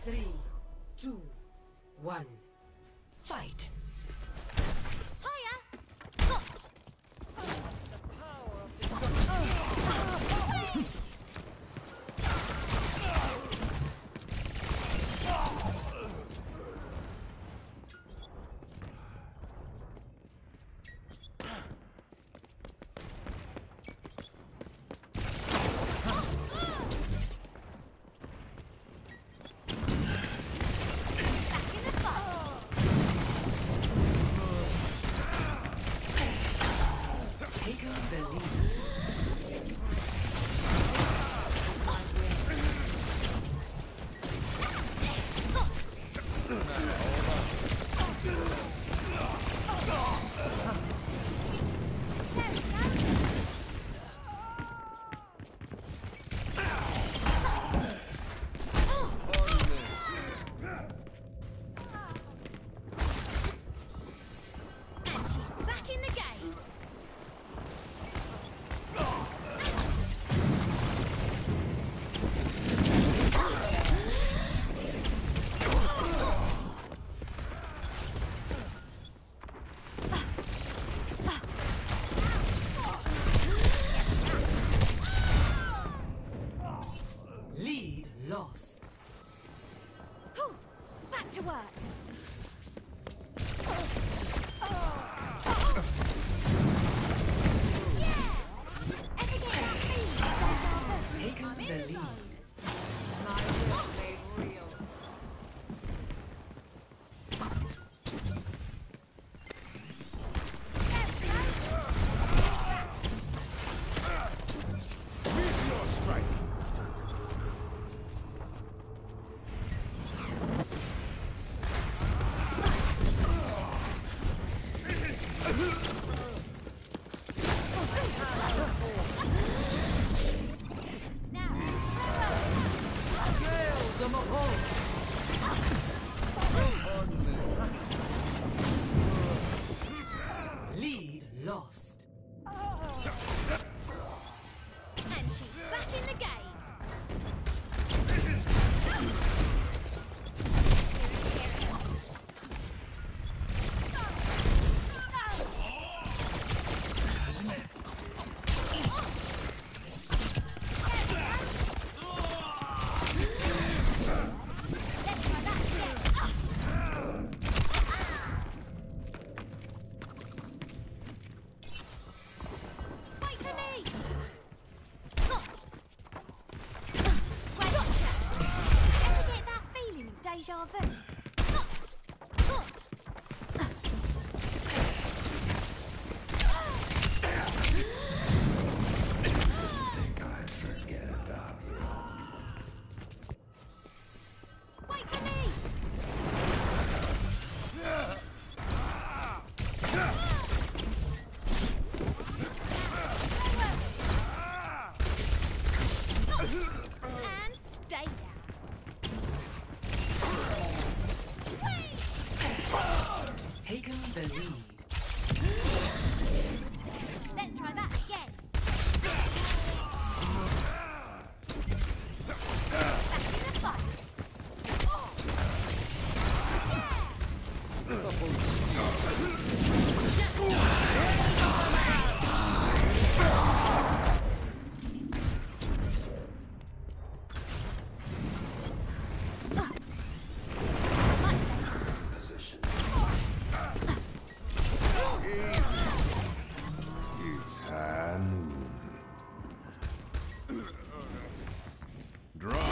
3, 2, 1. Fight. Lost. Back to work. Taken the lead. Lead lost. And she's back in the game. Deja vu. Think I'd forget about you. Wait for me! And stay down. Taken the lead. Let's try that again. Back in the fight. It's high noon. Draw.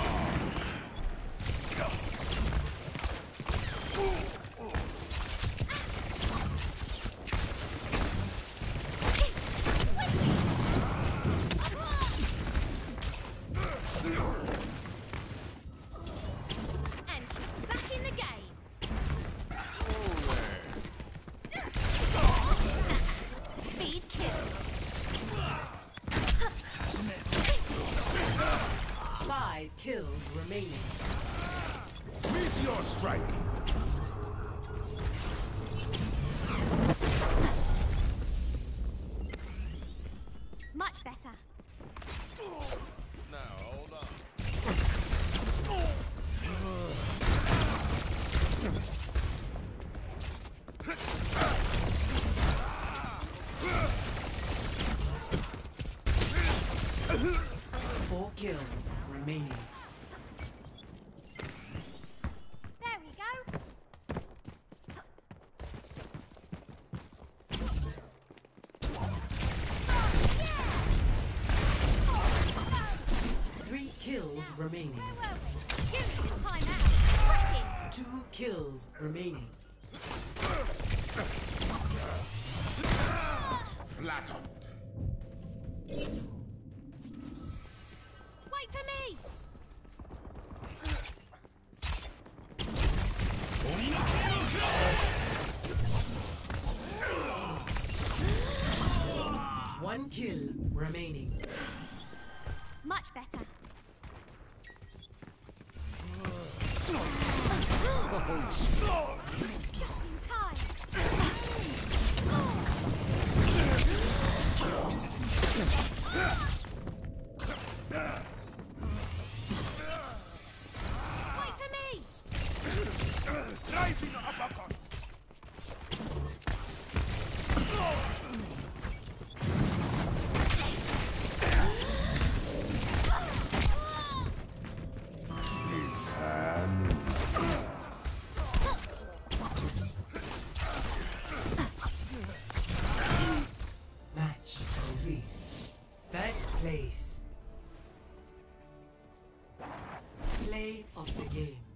And she's back in the game. Speed kill. 5 kills remaining. Meteor strike. Much better. Now hold on. kills remaining. Where were we? Give me the time out. Cracking. 2 kills remaining. Flatter. Wait for me. One kill remaining. Much better. Just in time. Wait for me. Rising uppercut. It's high noon. Match complete. First place. Play of the game.